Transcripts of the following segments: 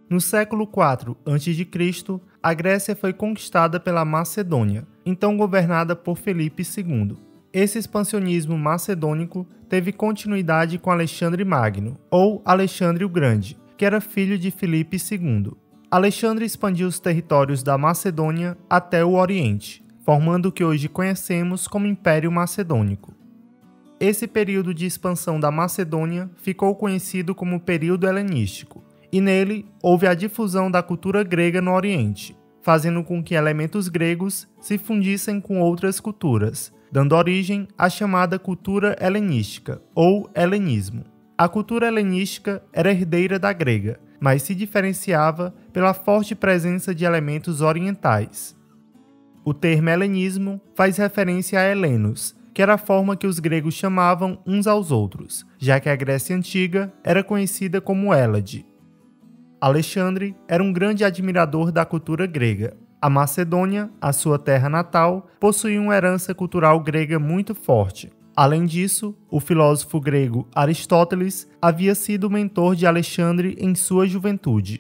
No século IV a.C., a Grécia foi conquistada pela Macedônia, então governada por Filipe II. Esse expansionismo macedônico teve continuidade com Alexandre Magno, ou Alexandre o Grande, que era filho de Filipe II. Alexandre expandiu os territórios da Macedônia até o Oriente, formando o que hoje conhecemos como Império Macedônico. Esse período de expansão da Macedônia ficou conhecido como período helenístico, e nele houve a difusão da cultura grega no Oriente, fazendo com que elementos gregos se fundissem com outras culturas, dando origem à chamada cultura helenística, ou helenismo. A cultura helenística era herdeira da grega, mas se diferenciava pela forte presença de elementos orientais. O termo helenismo faz referência a helenos, que era a forma que os gregos chamavam uns aos outros, já que a Grécia Antiga era conhecida como Hélade. Alexandre era um grande admirador da cultura grega. A Macedônia, a sua terra natal, possuía uma herança cultural grega muito forte. Além disso, o filósofo grego Aristóteles havia sido mentor de Alexandre em sua juventude.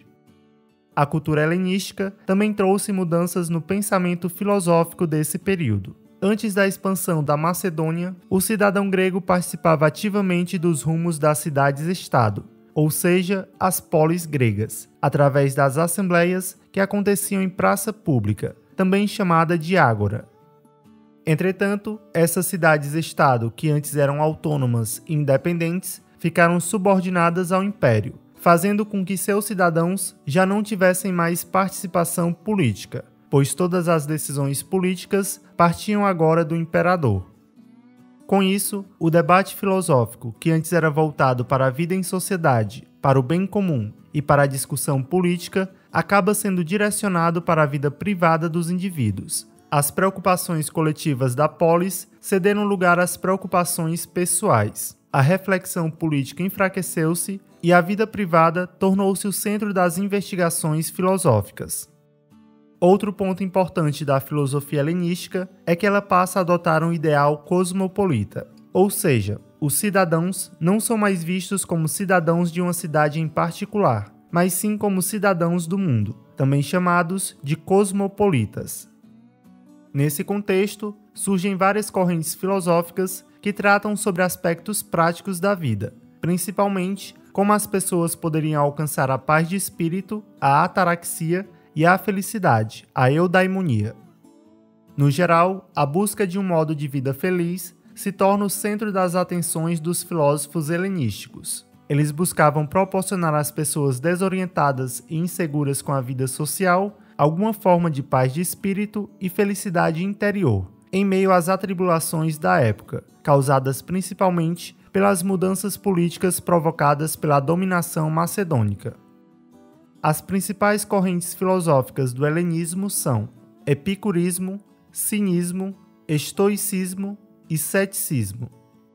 A cultura helenística também trouxe mudanças no pensamento filosófico desse período. Antes da expansão da Macedônia, o cidadão grego participava ativamente dos rumos das cidades-estado, ou seja, as polis gregas, através das assembleias que aconteciam em praça pública, também chamada de ágora. Entretanto, essas cidades-estado, que antes eram autônomas e independentes, ficaram subordinadas ao império, fazendo com que seus cidadãos já não tivessem mais participação política, pois todas as decisões políticas partiam agora do imperador. Com isso, o debate filosófico, que antes era voltado para a vida em sociedade, para o bem comum e para a discussão política, acaba sendo direcionado para a vida privada dos indivíduos. As preocupações coletivas da polis cederam lugar às preocupações pessoais. A reflexão política enfraqueceu-se e a vida privada tornou-se o centro das investigações filosóficas. Outro ponto importante da filosofia helenística é que ela passa a adotar um ideal cosmopolita, ou seja, os cidadãos não são mais vistos como cidadãos de uma cidade em particular, mas sim como cidadãos do mundo, também chamados de cosmopolitas. Nesse contexto, surgem várias correntes filosóficas que tratam sobre aspectos práticos da vida, principalmente como as pessoas poderiam alcançar a paz de espírito, a ataraxia e a felicidade, a eudaimonia. No geral, a busca de um modo de vida feliz se torna o centro das atenções dos filósofos helenísticos. Eles buscavam proporcionar às pessoas desorientadas e inseguras com a vida social alguma forma de paz de espírito e felicidade interior, em meio às atribulações da época, causadas principalmente pelas mudanças políticas provocadas pela dominação macedônica. As principais correntes filosóficas do helenismo são epicurismo, cinismo, estoicismo e ceticismo.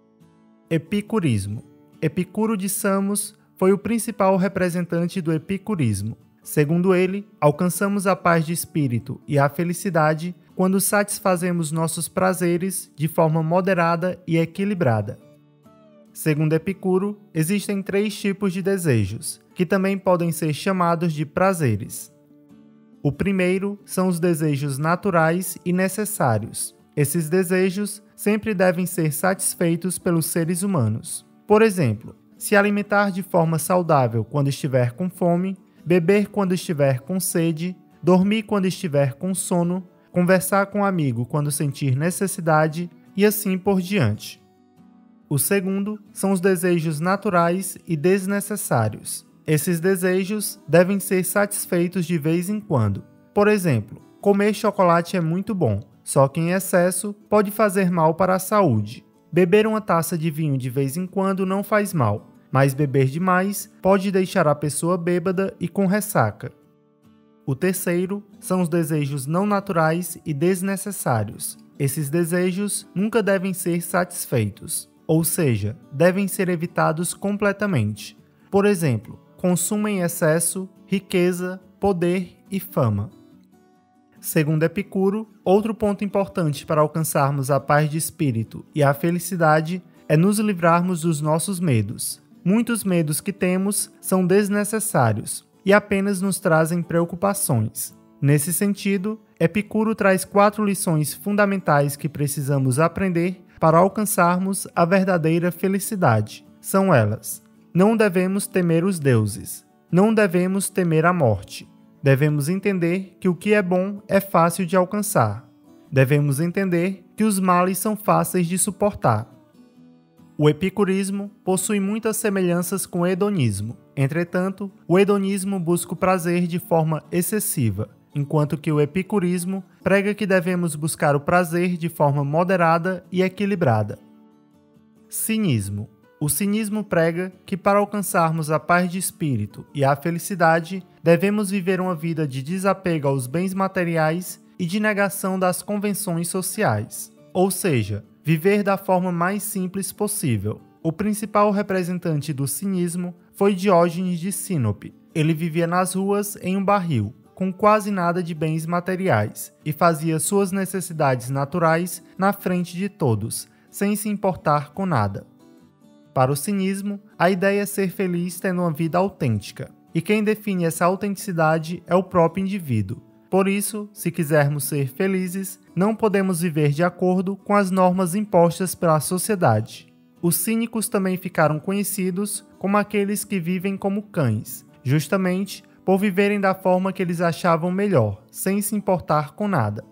Epicurismo. Epicuro de Samos foi o principal representante do epicurismo. Segundo ele, alcançamos a paz de espírito e a felicidade quando satisfazemos nossos prazeres de forma moderada e equilibrada. Segundo Epicuro, existem 3 tipos de desejos, que também podem ser chamados de prazeres. O primeiro são os desejos naturais e necessários. Esses desejos sempre devem ser satisfeitos pelos seres humanos. Por exemplo, se alimentar de forma saudável quando estiver com fome, beber quando estiver com sede, dormir quando estiver com sono, conversar com um amigo quando sentir necessidade e assim por diante. O segundo são os desejos naturais e desnecessários. Esses desejos devem ser satisfeitos de vez em quando. Por exemplo, comer chocolate é muito bom, só que em excesso pode fazer mal para a saúde. Beber uma taça de vinho de vez em quando não faz mal, mas beber demais pode deixar a pessoa bêbada e com ressaca. O terceiro são os desejos não naturais e desnecessários. Esses desejos nunca devem ser satisfeitos, ou seja, devem ser evitados completamente. Por exemplo, consumo em excesso, riqueza, poder e fama. Segundo Epicuro, outro ponto importante para alcançarmos a paz de espírito e a felicidade é nos livrarmos dos nossos medos. Muitos medos que temos são desnecessários. e apenas nos trazem preocupações. Nesse sentido, Epicuro traz 4 lições fundamentais que precisamos aprender para alcançarmos a verdadeira felicidade. São elas: não devemos temer os deuses, não devemos temer a morte, devemos entender que o que é bom é fácil de alcançar, devemos entender que os males são fáceis de suportar. O epicurismo possui muitas semelhanças com o hedonismo. Entretanto, o hedonismo busca o prazer de forma excessiva, enquanto que o epicurismo prega que devemos buscar o prazer de forma moderada e equilibrada. Cinismo. O cinismo prega que para alcançarmos a paz de espírito e a felicidade, devemos viver uma vida de desapego aos bens materiais e de negação das convenções sociais, ou seja, viver da forma mais simples possível. O principal representante do cinismo foi Diógenes de Sinope. Ele vivia nas ruas em um barril, com quase nada de bens materiais, e fazia suas necessidades naturais na frente de todos, sem se importar com nada. Para o cinismo, a ideia é ser feliz tendo uma vida autêntica, e quem define essa autenticidade é o próprio indivíduo. Por isso, se quisermos ser felizes, não podemos viver de acordo com as normas impostas pela sociedade. Os cínicos também ficaram conhecidos como aqueles que vivem como cães, justamente por viverem da forma que eles achavam melhor, sem se importar com nada.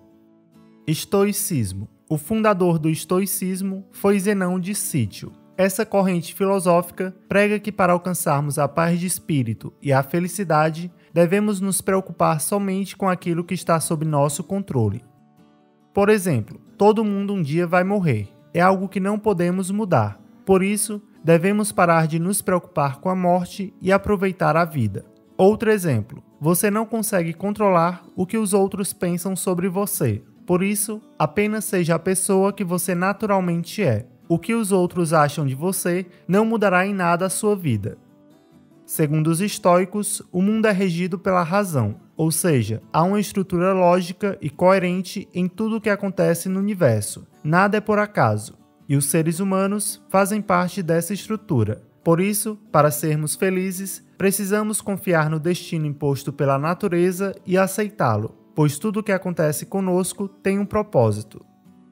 Estoicismo. O fundador do estoicismo foi Zenão de Cítio. Essa corrente filosófica prega que para alcançarmos a paz de espírito e a felicidade, devemos nos preocupar somente com aquilo que está sob nosso controle. Por exemplo, todo mundo um dia vai morrer. É algo que não podemos mudar. Por isso, devemos parar de nos preocupar com a morte e aproveitar a vida. Outro exemplo, você não consegue controlar o que os outros pensam sobre você. Por isso, apenas seja a pessoa que você naturalmente é. O que os outros acham de você não mudará em nada a sua vida. Segundo os estoicos, o mundo é regido pela razão, ou seja, há uma estrutura lógica e coerente em tudo o que acontece no universo. Nada é por acaso, e os seres humanos fazem parte dessa estrutura. Por isso, para sermos felizes, precisamos confiar no destino imposto pela natureza e aceitá-lo, pois tudo o que acontece conosco tem um propósito.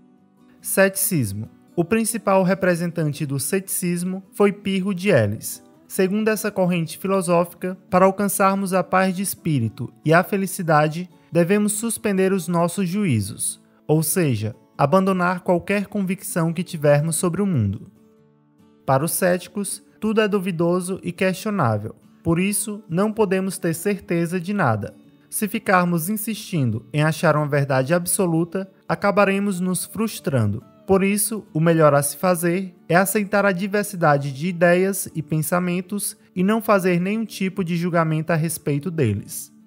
Ceticismo. O principal representante do ceticismo foi Pirro de Elis. Segundo essa corrente filosófica, para alcançarmos a paz de espírito e a felicidade, devemos suspender os nossos juízos, ou seja, abandonar qualquer convicção que tivermos sobre o mundo. Para os céticos, tudo é duvidoso e questionável, por isso não podemos ter certeza de nada. Se ficarmos insistindo em achar uma verdade absoluta, acabaremos nos frustrando. Por isso, o melhor a se fazer é aceitar a diversidade de ideias e pensamentos e não fazer nenhum tipo de julgamento a respeito deles.